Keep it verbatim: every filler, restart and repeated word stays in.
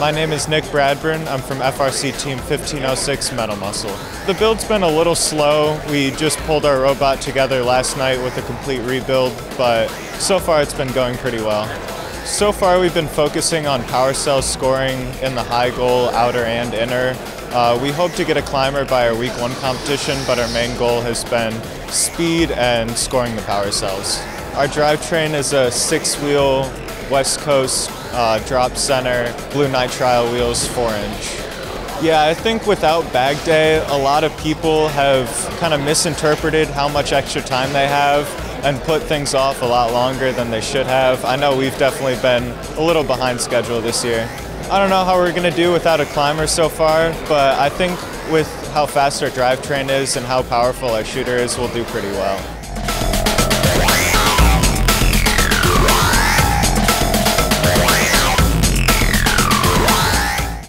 My name is Nick Bradburn. I'm from F R C Team fifteen oh six Metal Muscle. The build's been a little slow. We just pulled our robot together last night with a complete rebuild, but so far it's been going pretty well. So far we've been focusing on power cell scoring in the high goal, outer and inner. Uh, we hope to get a climber by our week one competition, but our main goal has been speed and scoring the power cells. Our drivetrain is a six-wheel West Coast uh, drop center, blue nitrile wheels, four inch. Yeah, I think without bag day, a lot of people have kind of misinterpreted how much extra time they have and put things off a lot longer than they should have. I know we've definitely been a little behind schedule this year. I don't know how we're going to do without a climber so far, but I think with how fast our drivetrain is and how powerful our shooter is, we'll do pretty well.